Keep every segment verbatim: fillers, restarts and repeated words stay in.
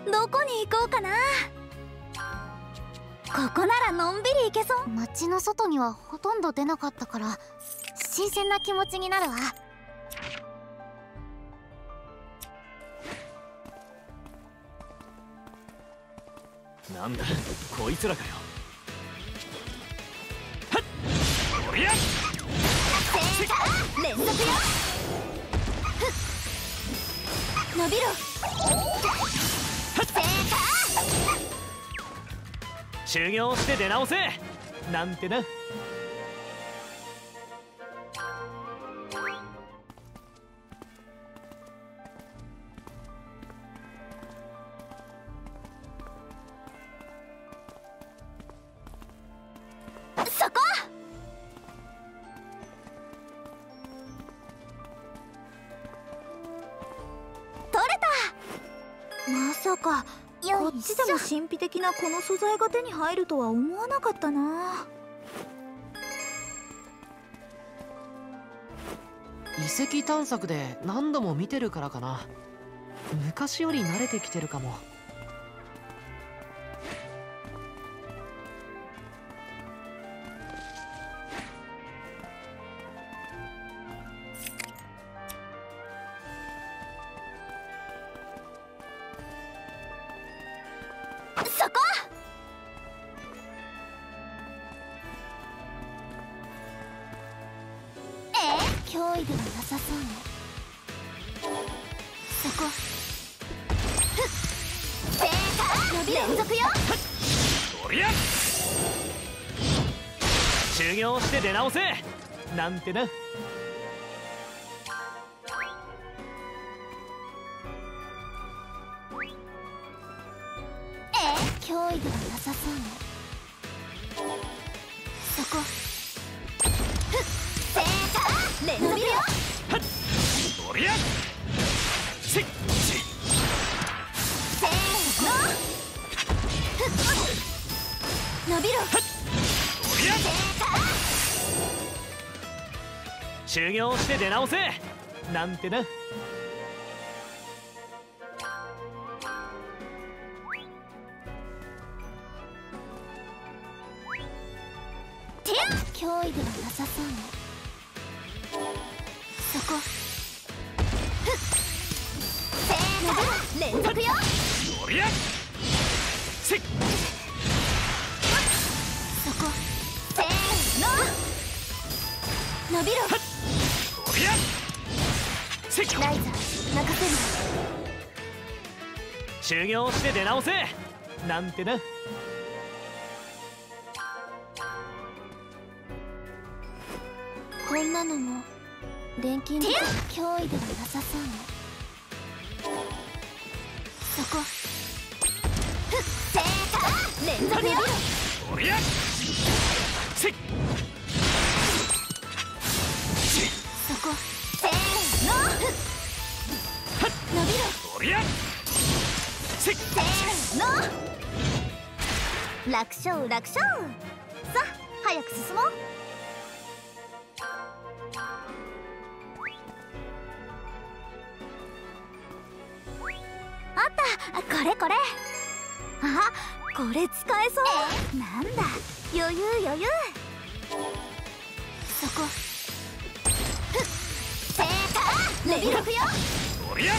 どこに行こうかな。ここならのんびり行けそう。 街の外にはほとんど出なかったから新鮮な気持ちになるわ。 なんだこいつらかよ。はっおりゃ連続よ。伸びろ。 修行して出直せなんてな。 そこ。取れた。まさかこっちでも神秘的なこの素材が手に入るとは思わなかったな。 遺跡探索で何度も見てるからかな。昔より慣れてきてるかも。 そこ。えー、脅威ではなさそうね。そこ。ふっ正解。伸び連続よ。 おりゃ修行して出直せなんてな。 脅威ではなさそうね。そこ。ふっ正解。連続よ。 はっおりゃせっせーの。ふっ伸びろ。 はっおりゃ正解。 修行して出直せなんてな。 脅威ではなさそうね。そこ。ふっせーの連続よ。 おりゃせっそこ。せーの伸びろ。 おりゃせっライザー任せる。 修行して出直せなんてな。 こんなのも錬金術脅威ではなさそうね。そこ。ふっ正解。連続よ。 おりゃせっそこ。せーの。ふっ伸びろ。 おりゃせっせーの。楽勝楽勝。さあ早く進もう。あった、これこれ。あ、これ使えそう。なんだ余裕余裕。そこ。ふっ正解。連続よ。 おりゃ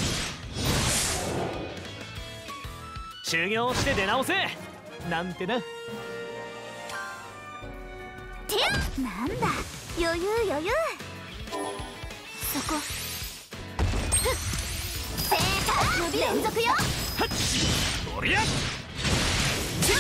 修行して出直せなんてな。 てやなんだ余裕余裕。そこ。ふっ正解。伸び連続よ。 はっおりゃせっ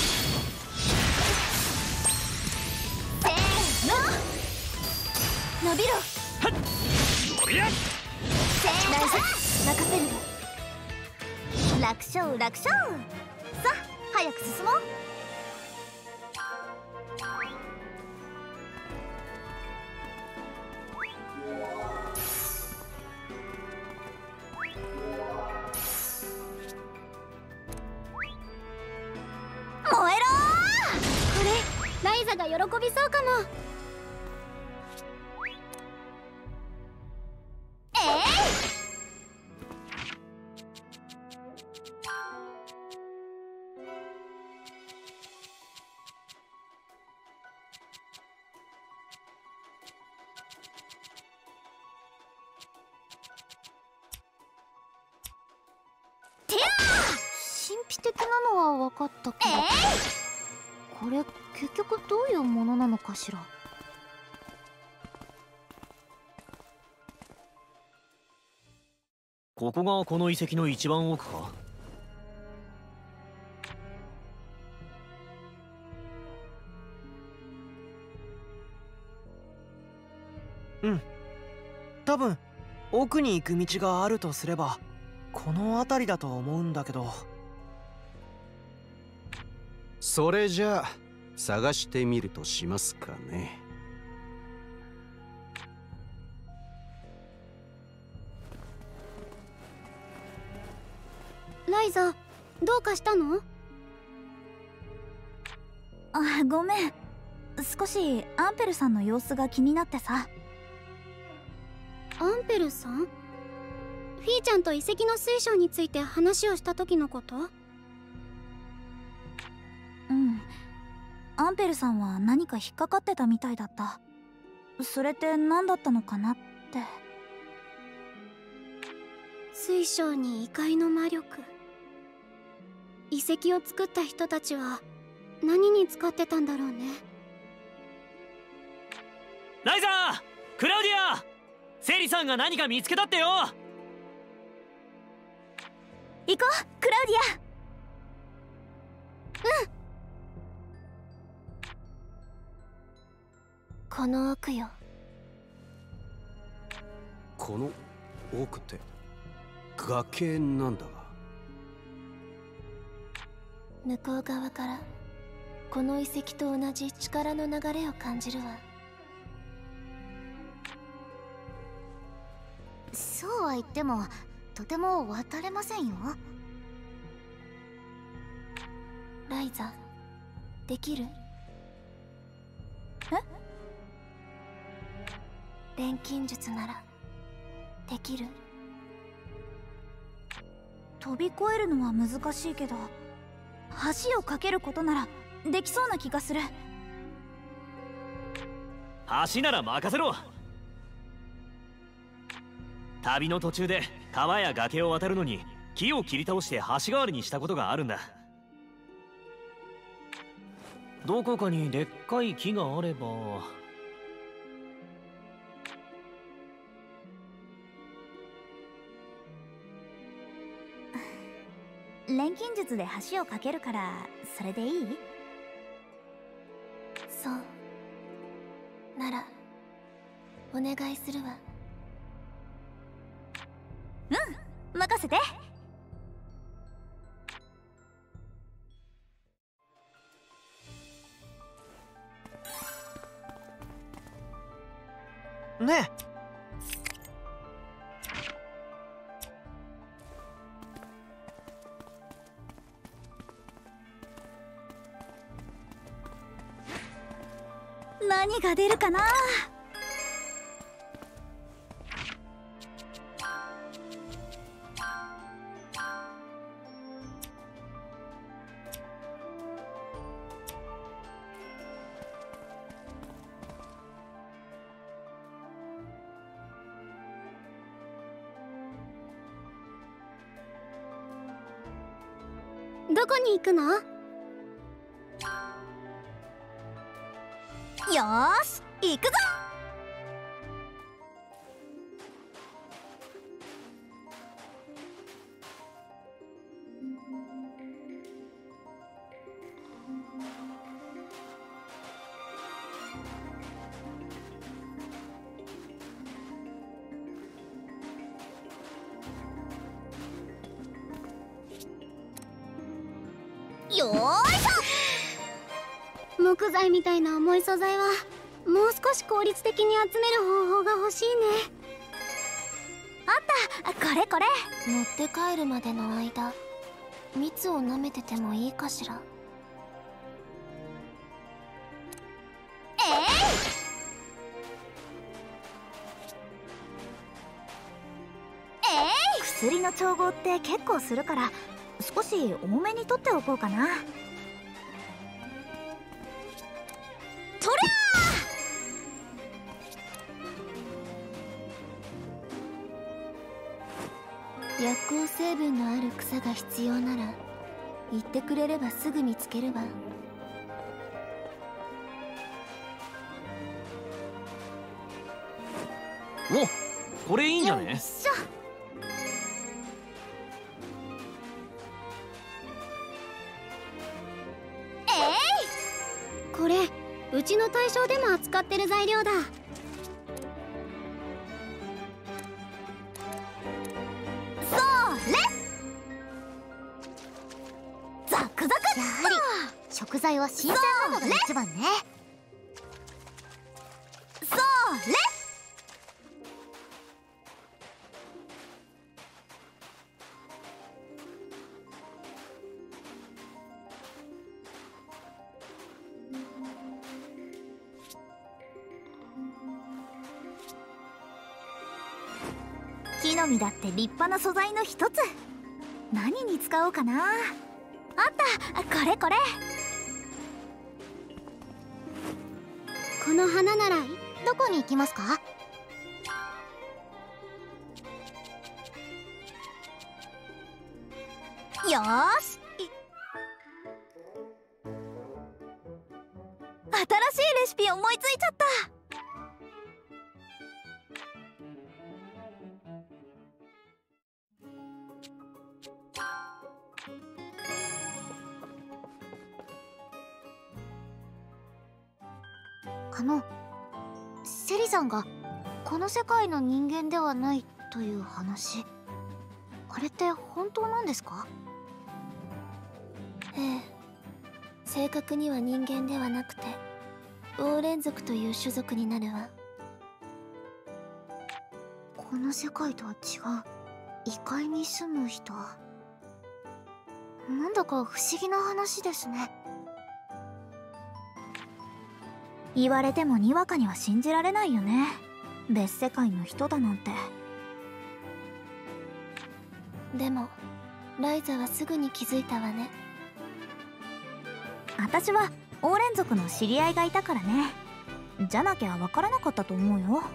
せーの伸びろ。 はっおりゃせーの任せる。楽勝楽勝。さあ早く進もう。燃えろー。これライザが喜びそうかも。えい、 秘的なのは分かったけど、 えこれ結局どういうものなのかしら。 ここがこの遺跡の一番奥か？ うん、多分奥に行く道があるとすればこの辺りだと思うんだけど。 それじゃあ探してみるとしますかね。 ライザ、どうかしたの？ あ、ごめん。少しアンペルさんの様子が気になってさ。 アンペルさん？フィーちゃんと遺跡の水晶について話をした時のこと？ うん。アンペルさんは何か引っかかってたみたいだった。それって何だったのかなって。 水晶に異界の魔力。遺跡を作った人たちは何に使ってたんだろうね。 ライザー、クラウディア、セリさんが何か見つけたってよ。 行こう、クラウディア。 うん。この奥よ。 この奥って崖なんだが。 向こう側からこの遺跡と同じ力の流れを感じるわ。 そうは言ってもとても渡れませんよ。 ライザ、できる？ え？ 錬金術ならできる？ 飛び越えるのは難しいけど、橋を架けることならできそうな気がする。 橋なら任せろ。旅の途中で川や崖を渡るのに木を切り倒して橋代わりにしたことがあるんだ。どこかにでっかい木があれば。 錬金術で橋を架けるからそれでいい？ そうならお願いするわ。 うん、任せて。 ねえ、 何が出るかな。 どこに行くの？ よーし、行くぞ。よーいしょ。 木材みたいな重い素材はもう少し効率的に集める方法が欲しいね。 あった、これこれ。 持って帰るまでの間蜜を舐めててもいいかしら？ えい、えい。薬の調合って結構するから少し多めに取っておこうかな。とりゃー！薬効成分のある草が必要なら言ってくれればすぐ見つけるわ。 お、これいいんじゃね。 よいしょ。 これうちの大将でも扱ってる材料だ。 それ。ザクザク。やはり食材は新鮮なのが一番ね。 それ。 木の実だって立派な素材の一つ。何に使おうかな。あった、これこれ。 この花ならどこに行きますか？ よーし。新しいレシピ思いついちゃった。 あのセリさんがこの世界の人間ではないという話、あれって本当なんですか？ ええ、正確には人間ではなくてオーレン族という種族になるわ。 この世界とは違う異界に住む人、なんだか不思議な話ですね。 言われてもにわかには信じられないよね。別世界の人だなんて。 でもライザはすぐに気づいたわね。 私はオーレン族の知り合いがいたからね。じゃなきゃわからなかったと思うよ。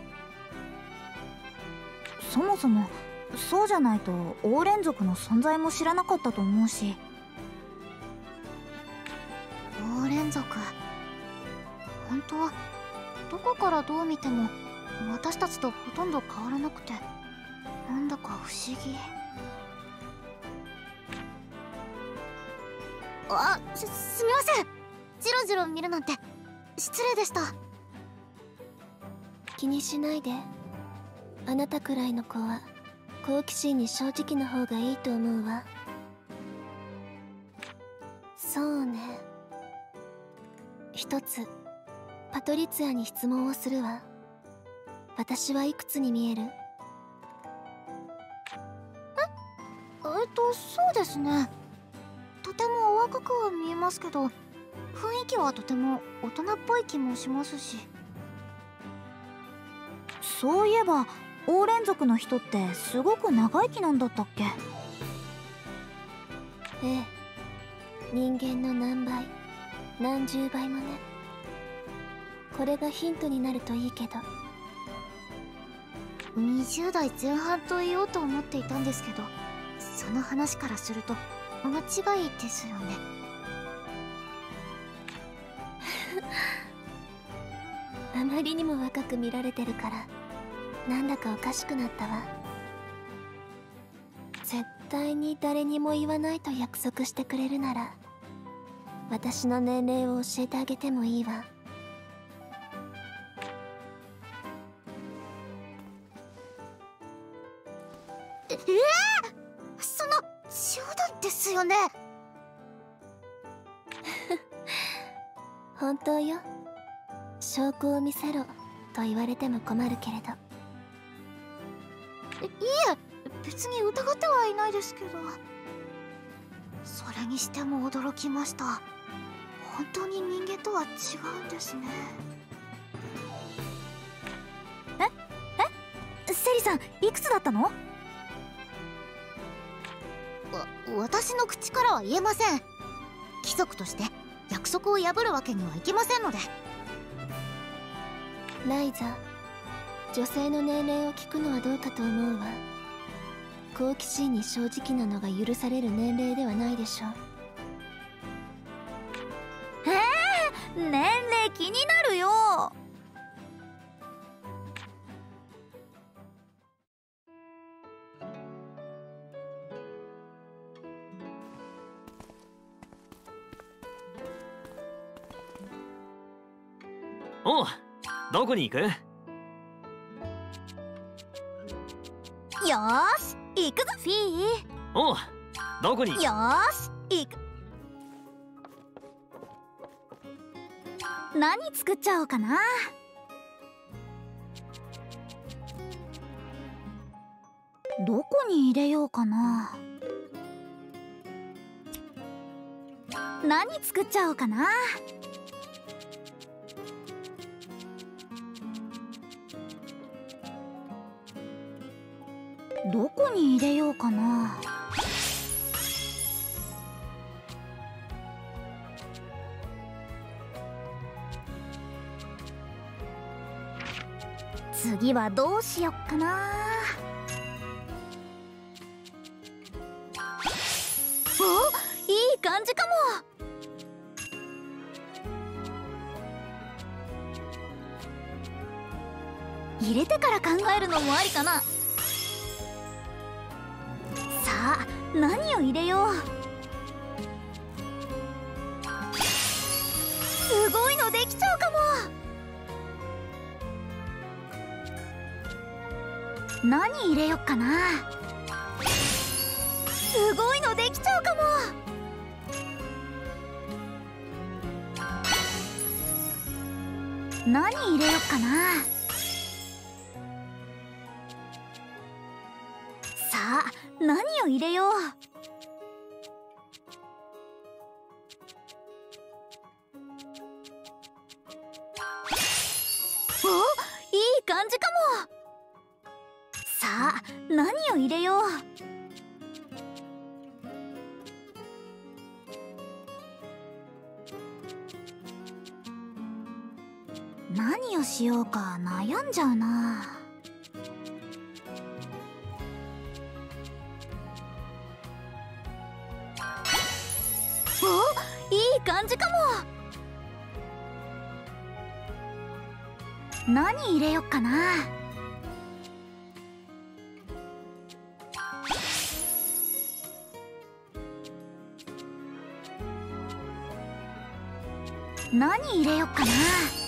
そもそもそうじゃないとオーレン族の存在も知らなかったと思うし。 オーレン族、本当はどこからどう見ても私たちとほとんど変わらなくて、なんだか不思議。あ、す、すみません。ジロジロ見るなんて失礼でした。 気にしないで。あなたくらいの子は好奇心に正直な方がいいと思うわ。そうね。一つパトリツィアに質問をするわ。私はいくつに見える？ ええっとそうですね、とてもお若くは見えますけど、雰囲気はとても大人っぽい気もしますし。 そういえばオーレン族の人ってすごく長生きなんだったっけ？ ええ、人間の何倍何十倍もね。これがヒントになるといいけど。 にじゅう代前半と言おうと思っていたんですけど、その話からすると間違いですよね。 あまりにも若く見られてるからなんだかおかしくなったわ。絶対に誰にも言わないと約束してくれるなら私の年齢を教えてあげてもいいわ。 ええー、その冗談ですよね。 本当よ。証拠を見せろと言われても困るけれど。 いえ、別に疑ってはいないですけど。それにしても驚きました。本当に人間とは違うんですね。 ええ、セリさんいくつだったの？ わ、私の口からは言えません。貴族として約束を破るわけにはいきませんので。 ライザ、女性の年齢を聞くのはどうかと思うわ。好奇心に正直なのが許される年齢ではないでしょう。 年齢気になるよ。 おう、どこに行く？ よーし行くぞフィー。 おう、どこに？ よーし行く。何作っちゃおうかな。どこに入れようかな。何作っちゃおうかな。どこに入れようかな。次はどうしよっかな。お、いい感じかも。入れてから考えるのもありかな。さあ、何を入れよう。すごいのできちゃうかも。何入れよっかな。すごいのできちゃうかも。何入れよっかな。さあ、何を入れよう。お、いい感じかも。さあ、何を入れよう。何をしようか悩んじゃうな。お、いい感じかも。何入れよっかな。何入れよっかな。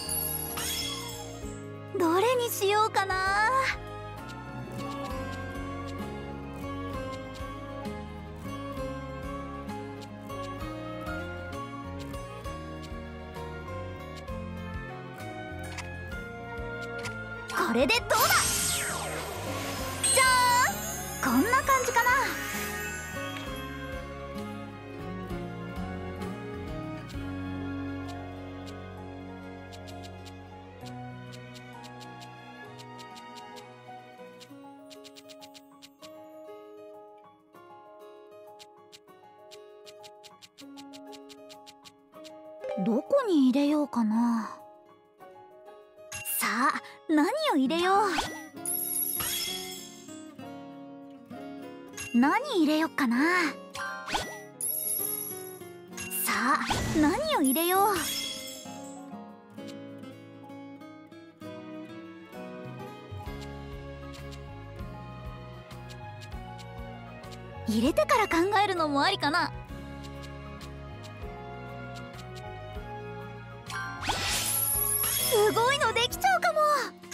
どれにしようかな。これでどうだ。じゃーん、こんな感じかな。どこに入れようかな。さあ、何を入れよう。何入れよっかな。さあ、何を入れよう。入れてから考えるのもありかな。すごいのできちゃうかも。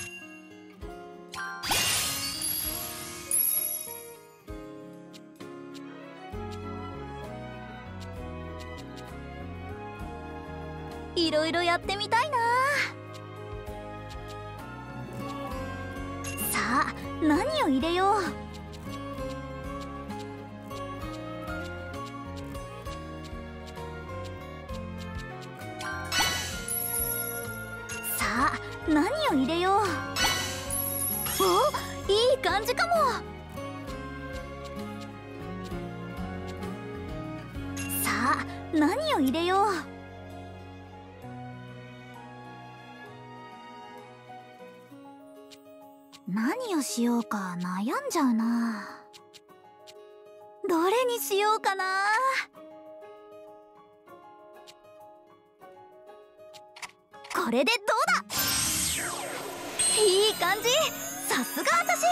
いろいろやってみたいな。さあ、何を入れよう。さあ、何を入れよう。お、いい感じかも。さあ、何を入れよう。何をしようか悩んじゃうな。どれにしようかな。 これでどうだ。いい感じ。さすが私。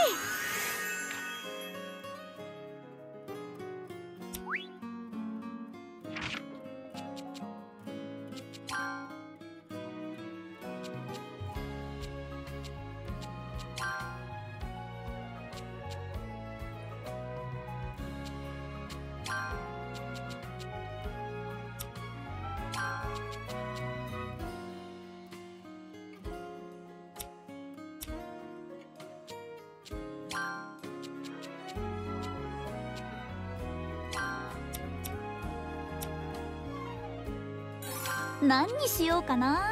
何にしようかな。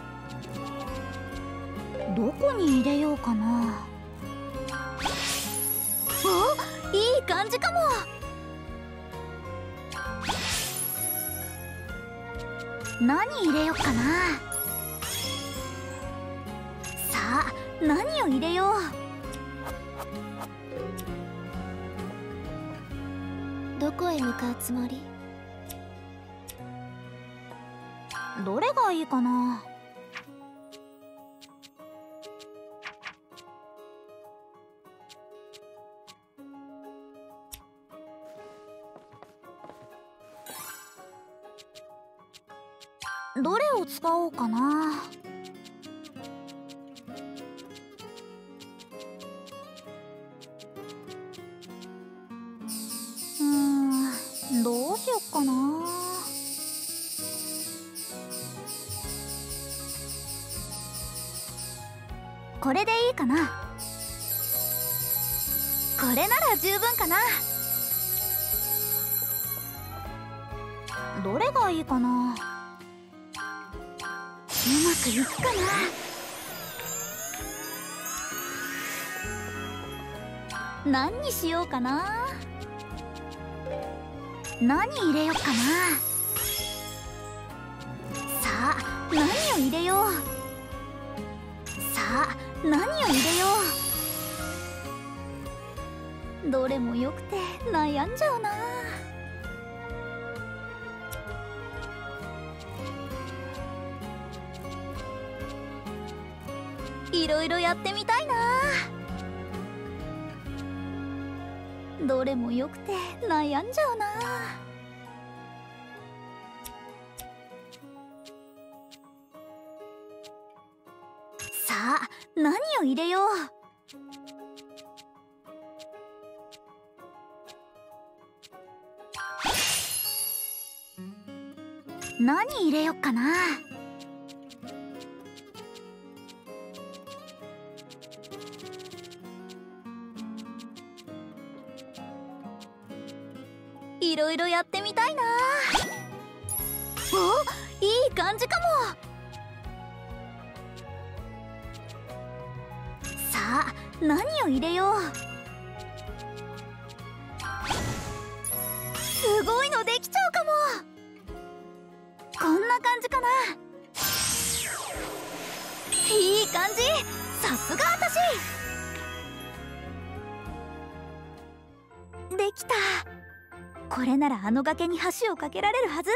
どこに入れようかな。お、いい感じかも。何入れようかな。さあ、何を入れよう。 どこへ向かうつもり？ どれがいいかな。どれを使おうかな。うーん、どうしよっかな。これでいいかな。これなら十分かな。どれがいいかな。うまくいくかな。何にしようかな。何入れようかな。さあ、何を入れよう。さあ、何を入れよう。どれもよくて悩んじゃうな。いろいろやってみたいな。どれもよくて悩んじゃうな。さあ、何を入れよう。何入れよっかな。いろいろやってみたいな。お、いい感じかも。さあ、何を入れよう。すごいのできちゃうかも。こんな感じかな。いい感じ。さすが私。できた。これならあの崖に橋を架けられるはず。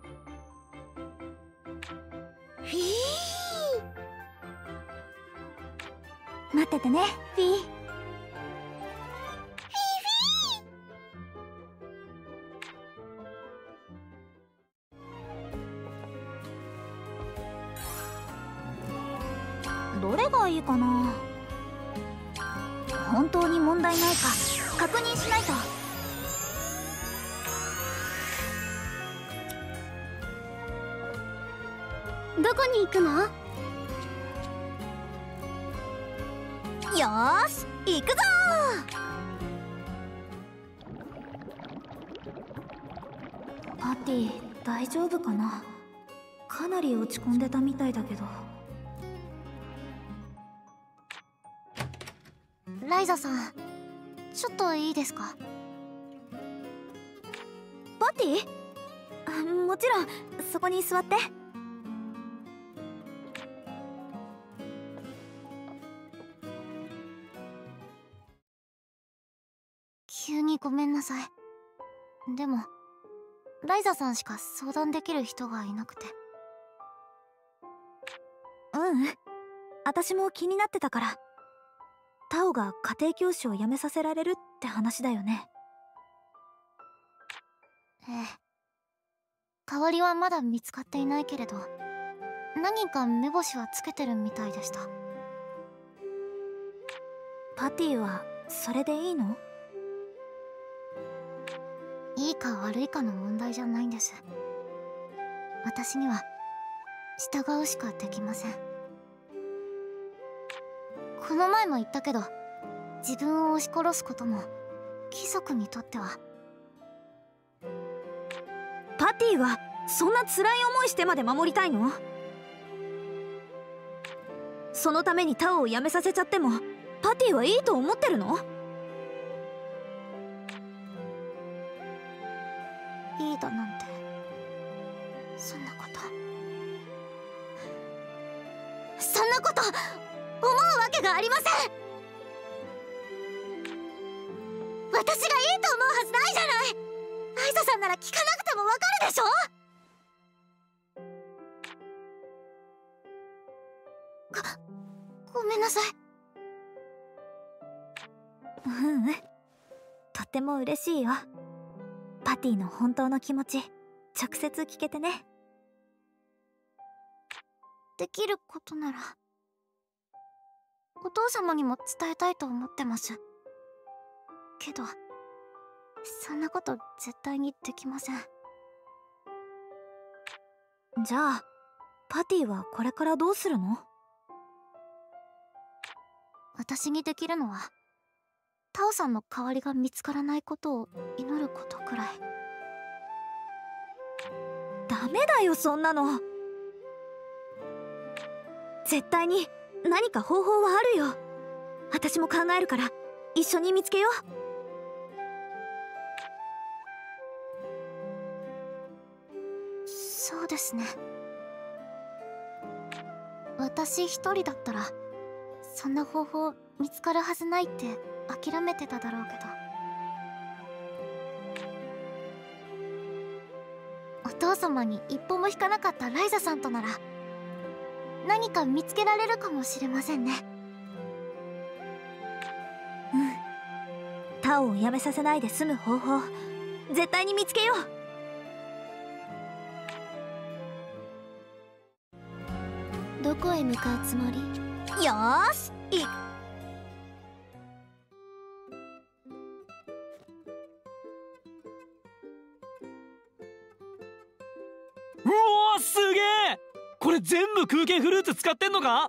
フィー。待っててね、フィー。フィーフィー。どれがいいかな。本当に問題ないか確認しないと。 どこに行くの？ よーし、行くぞー。パティ、大丈夫かな。かなり落ち込んでたみたいだけど。 ライザさん、ちょっといいですか？ パティ？あ、もちろん、そこに座って。 急にごめんなさい。でもライザさんしか相談できる人がいなくて。 うん私も気になってたから。タオが家庭教師を辞めさせられるって話だよね。 ええ。代わりはまだ見つかっていないけれど、何か目星はつけてるみたいでした。 パティはそれでいいの？ いいか悪いかの問題じゃないんです。私には従うしかできません。この前も言ったけど、自分を押し殺すことも貴族にとっては。 パティはそんな辛い思いしてまで守りたいの？そのためにタオを辞めさせちゃってもパティはいいと思ってるの？ いいだなんて、そんなことそんなこと思うわけがありません。私がいいと思うはずないじゃない。ライザさんなら聞かなくてもわかるでしょ。ご、ごめんなさい。 ううんとっても嬉しいよ。パティの本当の気持ち直接聞けてね。 できることならお父様にも伝えたいと思ってます。けどそんなこと絶対にできません。 じゃあパティはこれからどうするの？ 私にできるのはタオさんの代わりが見つからないことを祈ることくらい。 ダメだよそんなの。絶対に何か方法はあるよ。私も考えるから一緒に見つけよう。 そうですね。私一人だったらそんな方法見つかるはずないって諦めてただろうけど、お父様に一歩も引かなかったライザさんとなら何か見つけられるかもしれませんね。 うんタオを辞めさせないで済む方法絶対に見つけよう。 どこへ向かうつもり？ よーしいうおーすげえ。これ全部空間フルーツ使ってんのか？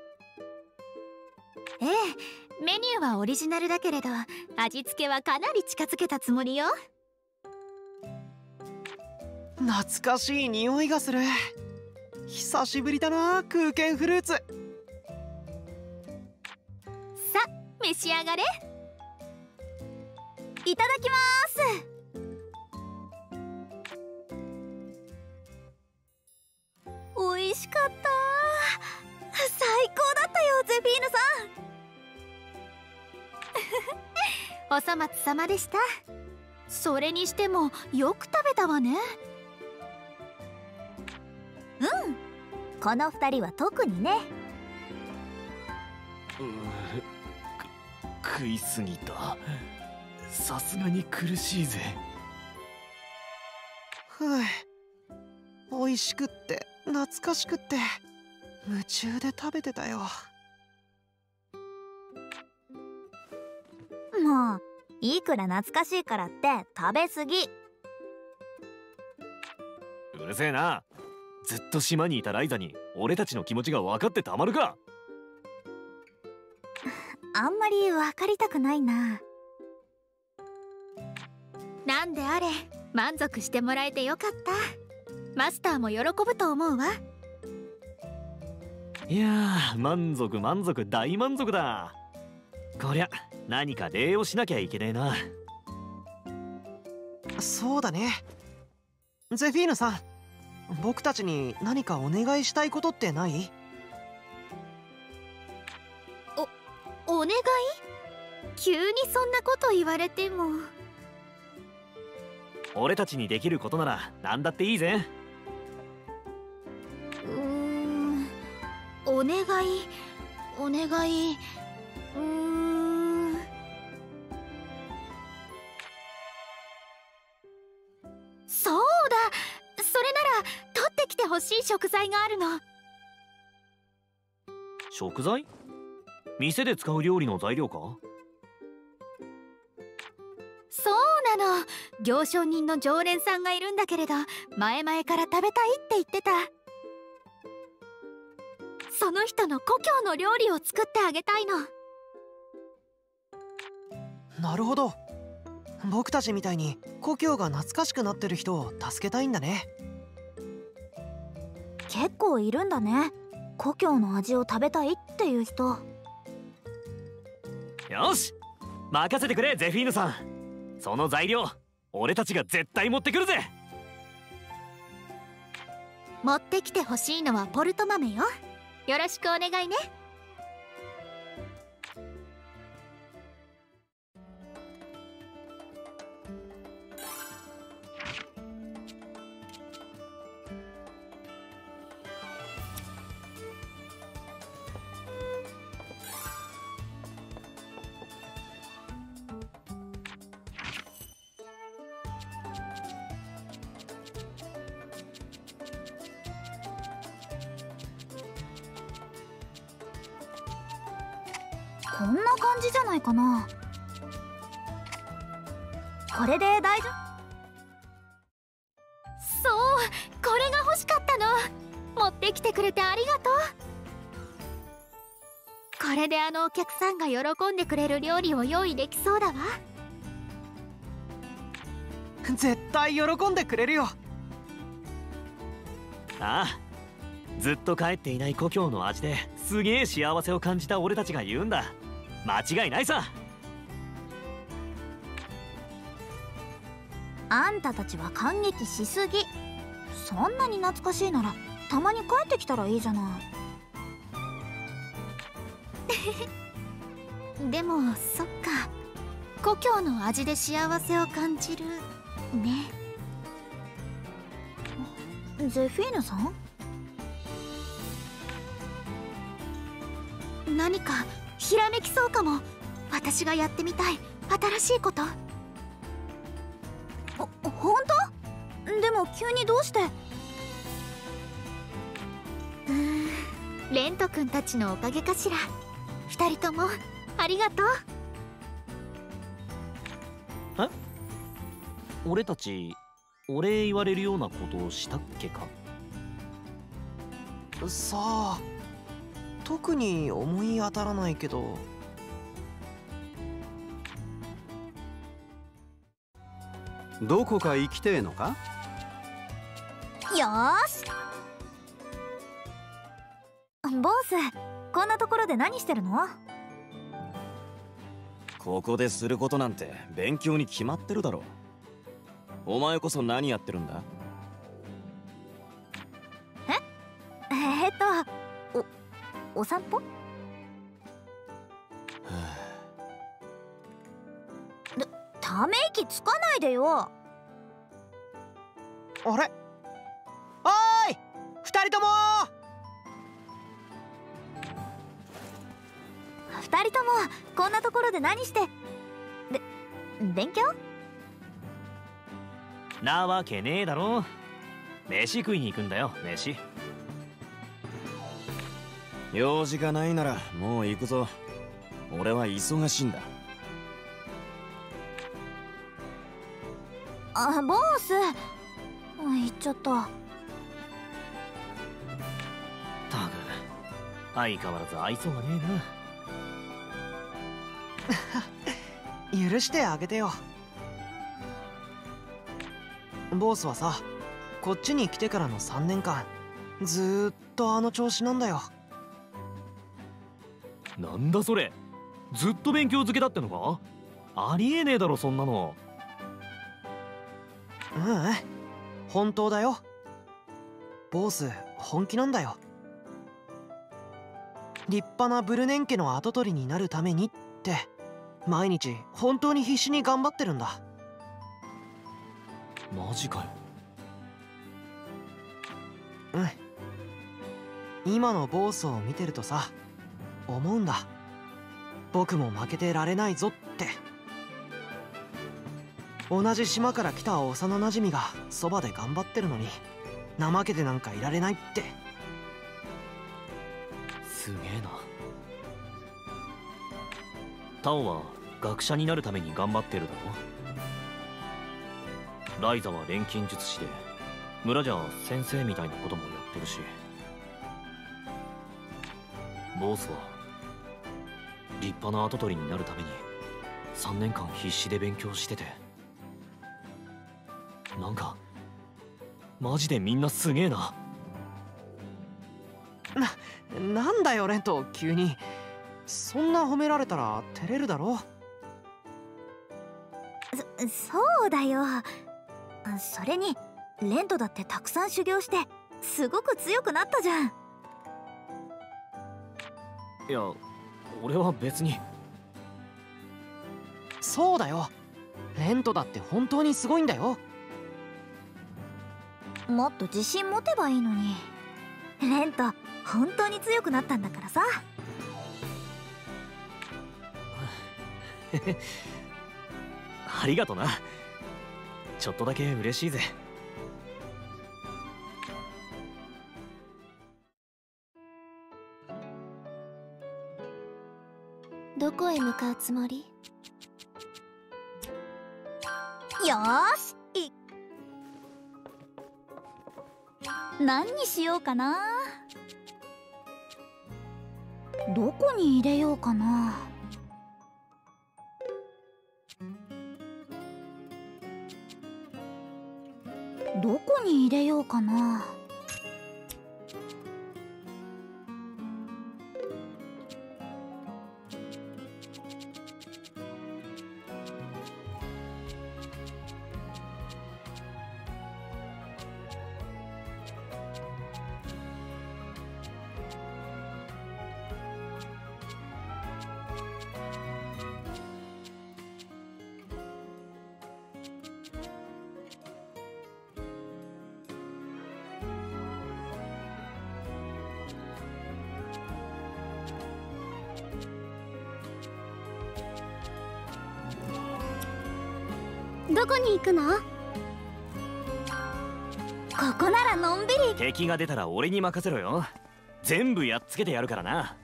ええ、メニューはオリジナルだけれど味付けはかなり近づけたつもりよ。 懐かしい匂いがする。久しぶりだな空間フルーツ。 さあ召し上がれ。 いただきまーす。おいしかった。最高だったよゼフィーヌさん。 お粗末様でした。それにしてもよく食べたわね。 うんこの二人は特にね。 うー食いすぎた。さすがに苦しいぜ。 ふう、美味しくって懐かしくって夢中で食べてたよ。 もういくら懐かしいからって食べ過ぎ。 うるせえな。ずっと島にいたライザに俺たちの気持ちが分かってたまるか。 あんまり分かりたくないな。 なんであれ満足してもらえてよかった。マスターも喜ぶと思うわ。 いやー満足満足大満足だ。こりゃ何か礼をしなきゃいけねえな。 そうだね。ゼフィーヌさん、僕たちに何かお願いしたいことってない？ お願い？急にそんなこと言われても。 俺たちにできることなら何だっていいぜ。 うーんおお願いお願いうーんそうだ、それなら取ってきてほしい食材があるの。 食材？店で使う料理の材料か？ そうなの、行商人の常連さんがいるんだけれど、前々から食べたいって言ってた。その人の故郷の料理を作ってあげたいの。 なるほど。僕たちみたいに故郷が懐かしくなってる人を助けたいんだね。 結構いるんだね、故郷の味を食べたいっていう人。 よし、任せてくれゼフィーヌさん。その材料俺たちが絶対持ってくるぜ。 持ってきてほしいのはポルト豆よ。よろしくお願いね。 こんな感じじゃないかな。これで大丈夫？ そう、これが欲しかったの。持ってきてくれてありがとう。これであのお客さんが喜んでくれる料理を用意できそうだわ。 絶対喜んでくれるよ。 ああ、ずっと帰っていない故郷の味ですげえ幸せを感じた俺たちが言うんだ。間違いないさ。 あんたたちは感激しすぎ。そんなに懐かしいならたまに帰ってきたらいいじゃない。 でもそっか、故郷の味で幸せを感じるね。 ゼフィーヌさん？ 何かひらめきそうかも。私がやってみたい新しいこと。 ほ本当？でも急にどうして？ うーん、レント君たちのおかげかしら。二人ともありがとう。 え？俺たちお礼言われるようなことをしたっけか？ さあ、特に思い当たらないけど。 どこか行きてえのか？ よーし。ボス、こんなところで何してるの？ ここですることなんて勉強に決まってるだろ。お前こそ何やってるんだ？ ええー、っとおお散歩？ため息つかないでよ。 あれ？おーい、二人とも二人ともこんなところで何してべ勉強？ なわけねえだろ。飯食いに行くんだよ、飯。 用事がないならもう行くぞ。俺は忙しいんだ。 あ、ボス、行っちゃった。 たく相変わらず愛想がねえな。許してあげてよ。ボスはさ、こっちに来てからのさんねんかんずーっとあの調子なんだよ。 えな。なんだそれ、ずっと勉強漬けだってのか？ありえねえだろそんなの。 ううん、本当だよ。ボス本気なんだよ。立派なブルネン家の跡取りになるためにって毎日本当に必死に頑張ってるんだ。 マジかよ。 うん。 今のボスを見てるとさ、思うんだ。僕も負けてられないぞって。同じ島から来た幼なじみがそばで頑張ってるのに怠けてなんかいられないって。 すげえな。タオは学者になるために頑張ってるだろ。ライザは錬金術師で、村じゃ先生みたいなこともやってるし、ボースは立派な跡取りになるためにさんねんかん必死で勉強してて、なんかマジでみんなすげえな。 な、なんだよレント、急に。そんな褒められたら照れるだろ。 そそうだよ。それにレントだってたくさん修行してすごく強くなったじゃん。 いや、俺は別に。 そうだよ、レントだって本当にすごいんだよ。 もっと自信持てばいいのに。レント本当に強くなったんだからさ。 ありがとな。ちょっとだけ嬉しいぜ。 どこへ向かうつもり？ よーし、い何にしようかな。どこに入れようかな。どこに入れようかな。 どこに行くの？ ここならのんびり。 敵が出たら俺に任せろよ。全部やっつけてやるからな。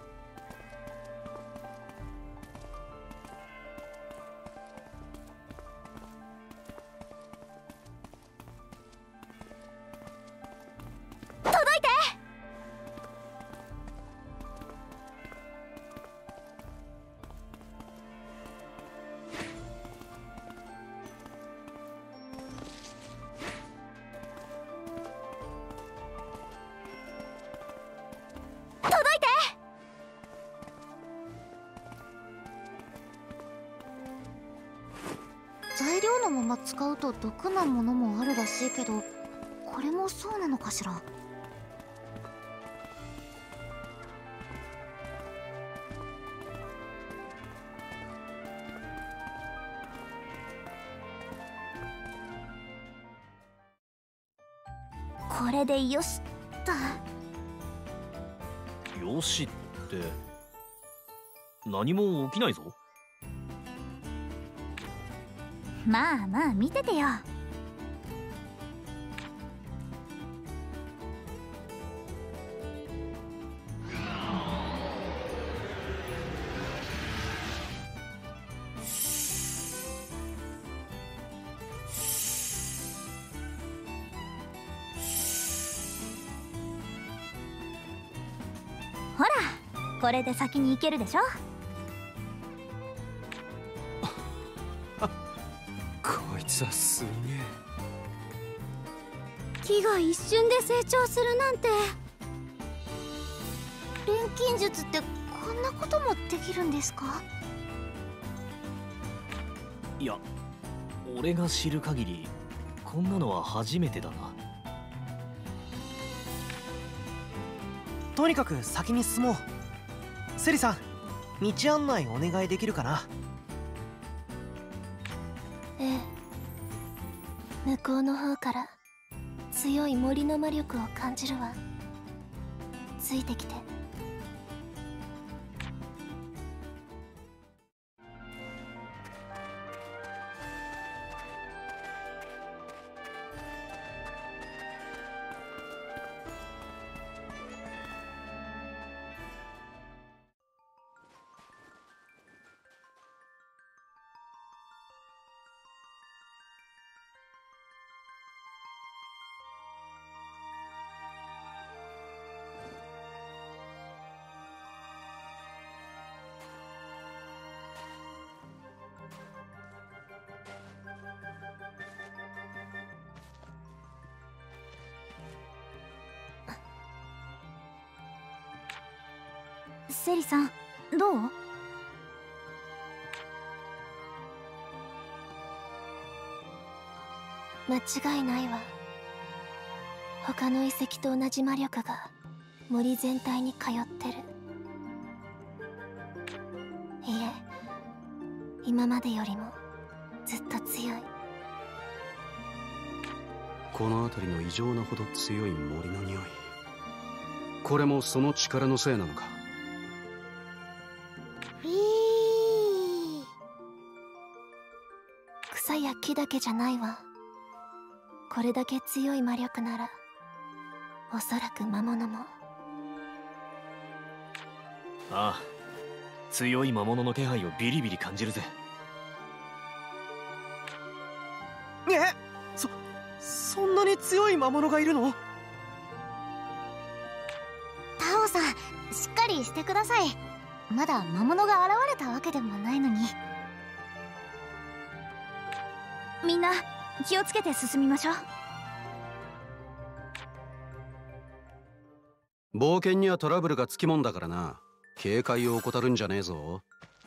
届いて。 材料のまま使うと毒なものもあるらしいけど、これもそうなのかしら。 これでよしっと。 よしって何も起きないぞ。 まあまあ見ててよ。ほら、これで先に行けるでしょ。 こいつはすげえ。 木が一瞬で成長するなんて。 錬金術ってこんなこともできるんですか？ いや、俺が知る限りこんなのは初めてだな。 とにかく先に進もう。セリさん、道案内お願いできるかな。 ええ、向こうの方から強い森の魔力を感じるわ。 ついてきて。 セリさん、どう？ 間違いないわ。他の遺跡と同じ魔力が森全体に通ってる。いえ、今までよりもずっと強い。 この辺りの異常なほど強い森の匂い、これもその力のせいなのか。 草や木だけじゃないわ。これだけ強い魔力ならおそらく魔物も。 ああ、強い魔物の気配をビリビリ感じるぜ。 え、そそんなに強い魔物がいるの？ タオさん、しっかりしてください。まだ魔物が現れたわけでもないのに。 みんな気をつけて進みましょう。 冒険にはトラブルがつきもんだからな。警戒を怠るんじゃねえぞ。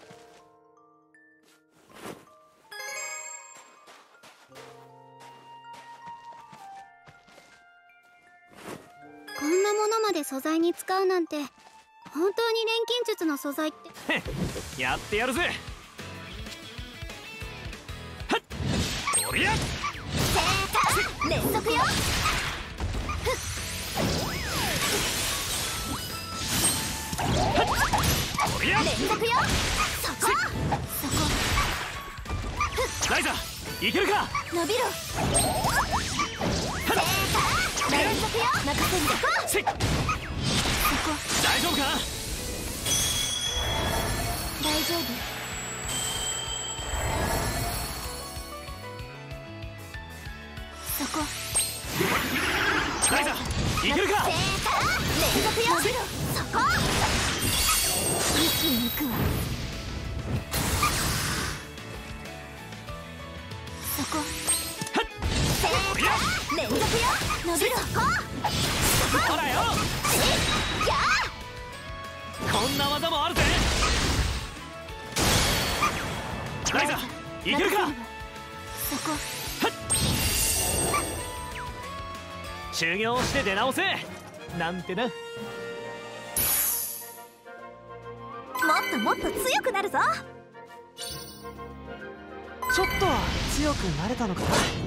こんなものまで素材に使うなんて、本当に錬金術の素材って。 やってやるぜ。はっ、おりゃ連続よ。 おりゃ連続よ。そこそこ。 ライザいけるか。 伸びろ。連続よ。任せんで。 せっ、大丈夫か。 大丈夫。そこ。 ライザいけるか。 連続よ。伸びろ。そこ。息抜くわ。そこ。連続よ。伸びろ。そこ。 ほらよ。 やこんな技もあるぜ。ライザいけるか。 そこ。 修行して出直せなんてな。 もっともっと強くなるぞ。 ちょっとは強くなれたのかな。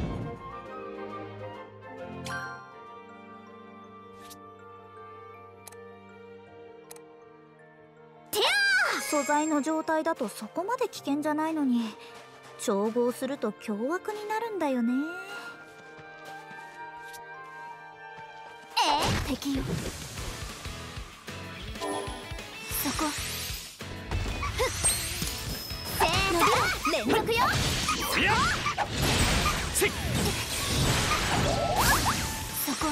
素材の状態だとそこまで危険じゃないのに、調合すると凶悪になるんだよね。 え敵よ。 そこ。せーの。連続よ。 いやせっ、 そこ。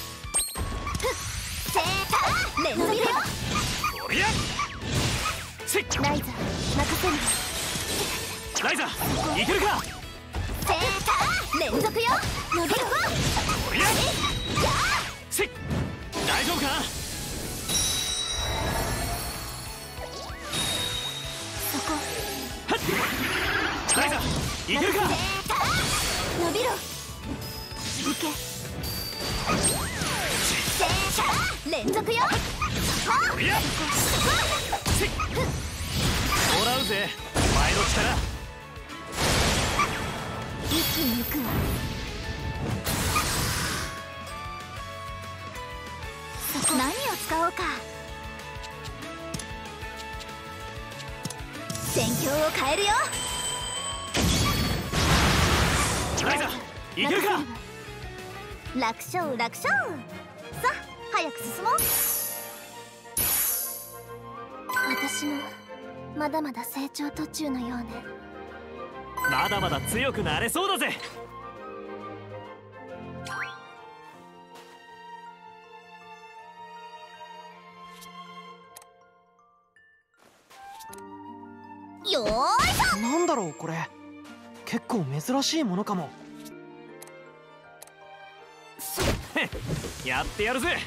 せーの。連続よ。 おりゃせっ、 ライザ任せる。 ライザいけるか。 せーの。連続よ。伸びろ。 おりゃせっ、大丈夫か。 そこ。 ライザいけるか。 伸びろ。いけ。せーの。連続よ。そこ。 おりゃせっ、もらうぜお前の力。 息抜くわ。 何を使おうか。戦況を変えるよ。 ライザいけるか。 楽勝楽勝。さあ早く進もう。 私もまだまだ成長途中のようね。 まだまだ強くなれそうだぜ。 よーいしょ。 なんだろうこれ、結構珍しいものかも。 やってやるぜ。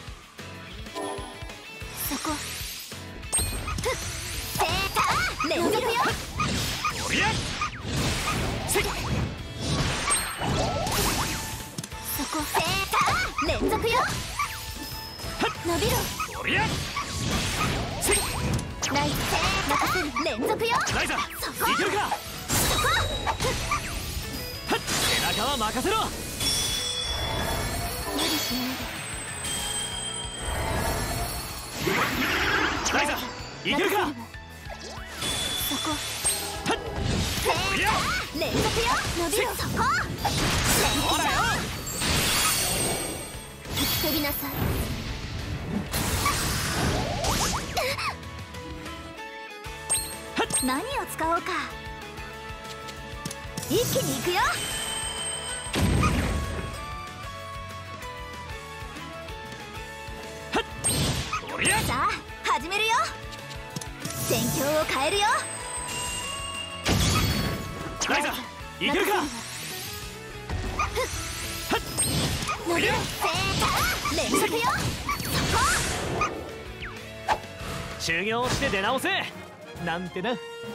そこセーター連続よ。 おりゃせっそこセーター連続よ。伸びろ。 おりゃせっライズ任せる連続よ。 ライザいけるか。はっ背中は任せろ。 無理しないで。 ライザいけるか。 そこはっセーター連続よ。伸びろ。そこほらよ。 引き飛びなさい。何を使おうか。一気に行くよ。 おりゃさあ始めるよ。戦況を変えるよ。 ライザいけるか。 伸びる。セーター連続よ。 修行して出直せなんてな。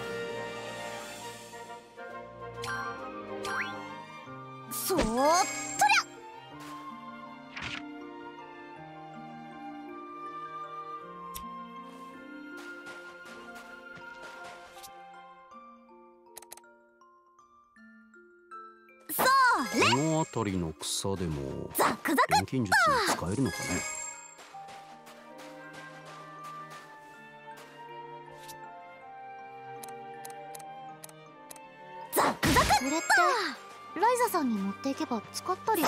そーっとりゃ。それこの辺りの草でもザクザク錬金術使えるのかね。 ザクザク。 これってライザさんに持っていけば使ったり。 それ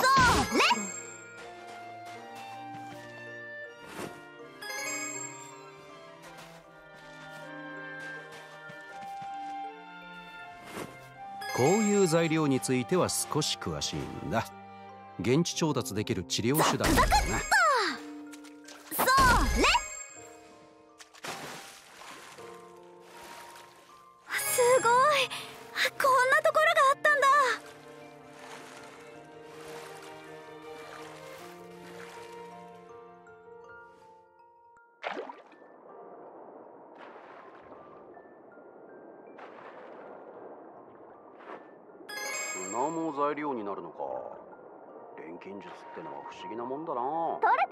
こういう材料については少し詳しいんだ。現地調達できる治療手段だな。 それすごい。こんなところがあったんだ。 砂も材料になるのか。錬金術ってのは不思議なもんだな。 取れた。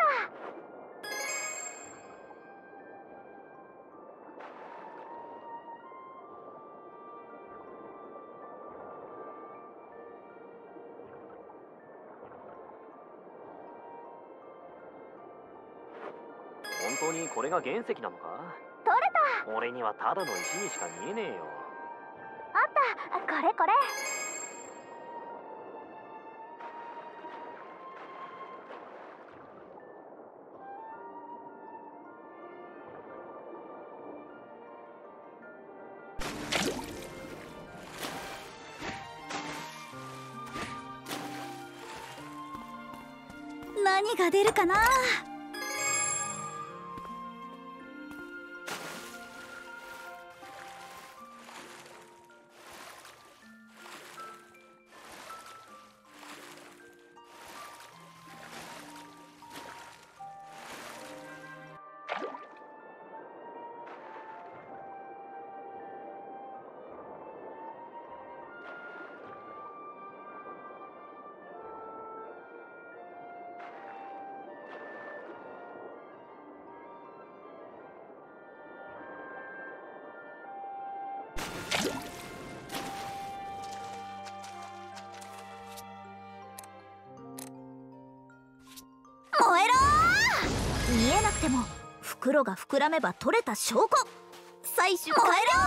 本当にこれが原石なのか。 取れた。 俺にはただの石にしか見えねえよ。 あった。これこれ。何が出るかな。燃えろー。見えなくても袋が膨らめば取れた証拠。採取帰れよ。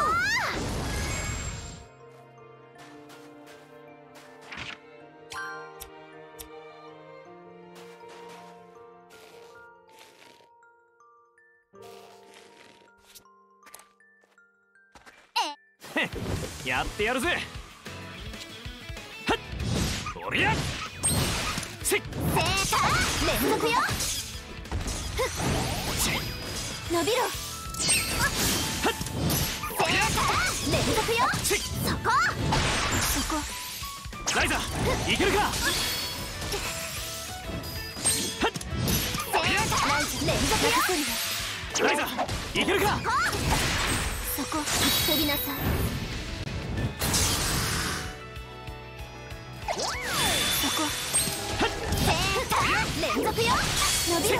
やってやるぜ。はっ、おりゃせっ、 正解。連続よ。伸びろ。 はっ、おりゃ連続よ。 せっ、 そこそこ。 ライザいけるか。はっ、おりゃ連続よ。 ライザいけるか。 そこ飛びなさい。そこ連続よ。伸びろ。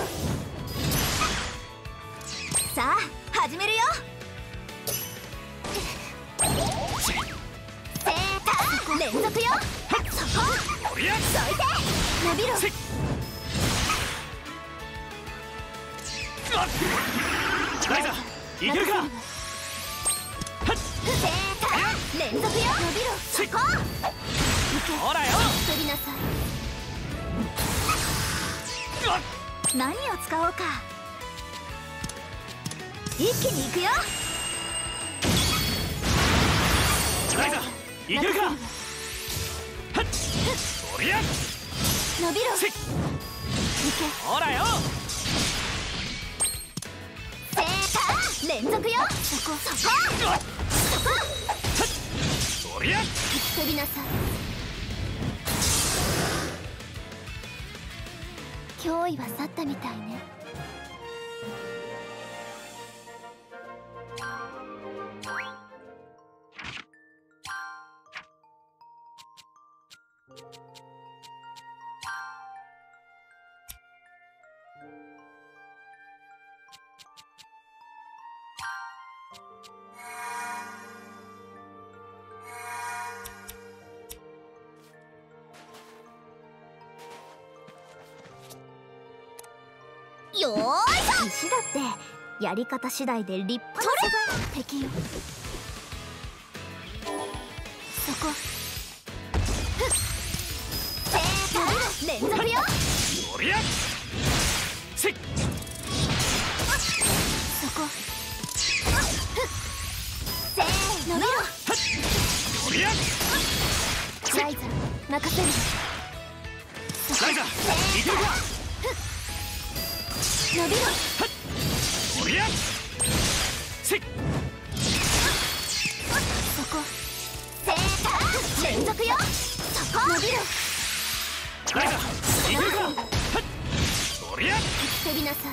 さあ始めるよ。正解。連続よ。そこおりゃどいて。伸びろ。 せっ、ライザいけるか。 正解。連続よ。伸びろ。そこほらよ。 飛びなさい。 何を使おうか。一気に行くよ。 ライザいけるか。はっ、おりゃ伸びろ。 せっ、ほらよ。 正解。連続よ。そこそこそこおりゃ飛びなさい。脅威は去ったみたいね。 よーいしょ。石だってやり方次第で立派な素材。 敵よ。そこ正解。連続よ。 おりゃせっ、 そこせーの。伸びろ。 おりゃライザ任せる。 ライザいけるか。 伸びろ。 おりゃせっ、 そこ正解。連続よ。そこ伸びろ。 ライザいけるか。はっ、おりゃ飛びなさい。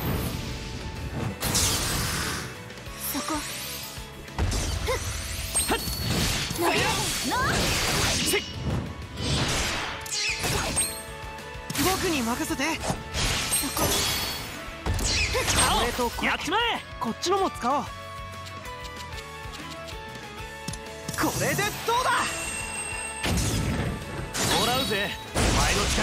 そこはっ、 伸びろ。 せっ、 僕に任せて。 そここれとこれやっちまえ。 こっちのも使おう。これでどうだ。 もらうぜお前の力。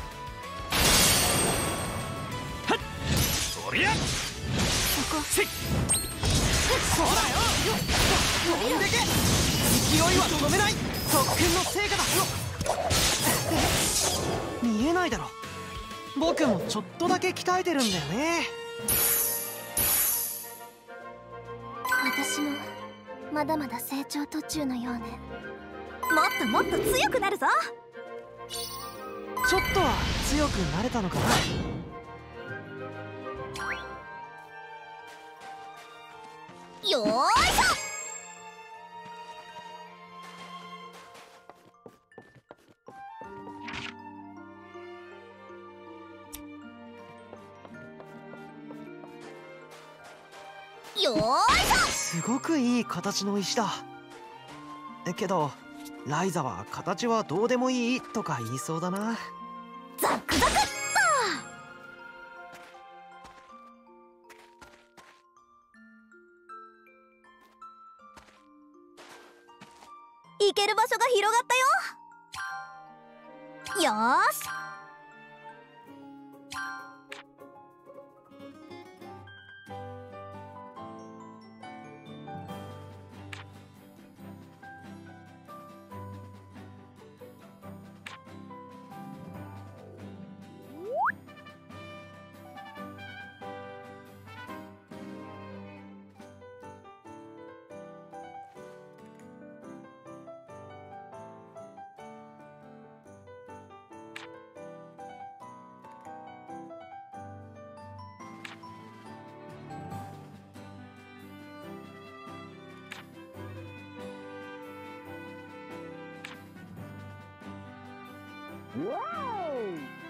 はっ、おりゃそこせっ、 ほらよ。飛んでけ。勢いは止めない。特訓の成果だ。見えないだろ。僕もちょっとだけ鍛えてるんだよね。 私もまだまだ成長途中のようね。 もっともっと強くなるぞ。 ちょっとは強くなれたのかな。 よーいしょ。よーいしょ。 すごくいい形の石だ。けどライザは形はどうでもいいとか言いそうだな。 ザクザクっと。行ける場所が広がったよ。よーし。 Wow!